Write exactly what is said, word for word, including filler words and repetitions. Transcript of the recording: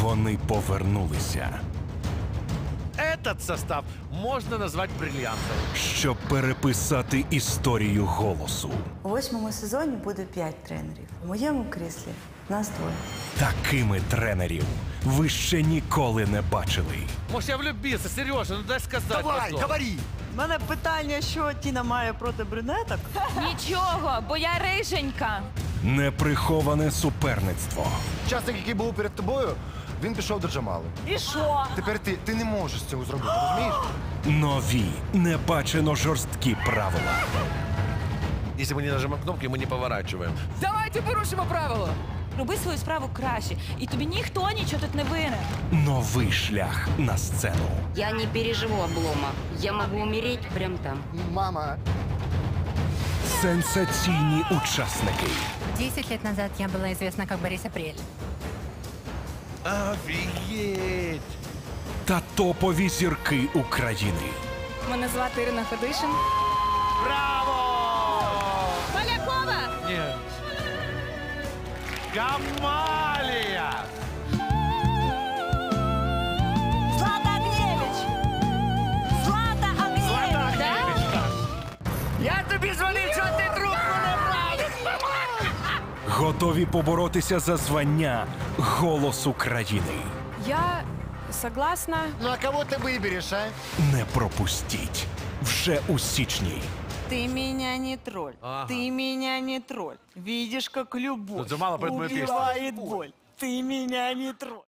Вони повернулися, Этот состав можно назвать бриллиантом. щоб переписати історію «Голосу». У восьмому сезоні буде п'ять тренерів. У моєму кріслі нас двоє. Такими тренерів ви ще ніколи не бачили. Может, я влюбился, Сережа, ну дай сказать. Давай, потом. говори! У мене питання, що Тіна має проти брюнеток? Нічого, бо я риженька. Неприховане суперництво. Учасник, який був перед тобою, він пішов до Джамали. І що? Тепер ти, ти не можеш цього зробити, розумієш? Нові, небачено жорсткі правила. Если мы не нажимаем кнопки, мы не поворачиваем. Давайте порушимо правило. Роби свою справу краще, і тобі ніхто нічого тут не винен. Новий шлях на сцену. Я не переживу облома. Я могу умереть прямо там. Мама. Сенсаційні учасники. Десять лет назад я была известна как Борис Апрель. Офигеть! Та топові зірки України. Мене звати Ірина Федишин. Браво! Полякова! Нет. Камалия! Злата Огнєвіч! Злата Огнєвіч! Я тобі дзвонив, що ти трубку не брав! Готові поборотися за звання «Голос України». Я согласна. Ну а кого ты выберешь, а? Не пропустіть. Вже у січні. Ты меня не тролль, Ага. ты меня не тролль. Видишь, как любовь Ну, Джамала, поэтому я песню. убивает боль. Ты меня не тролль.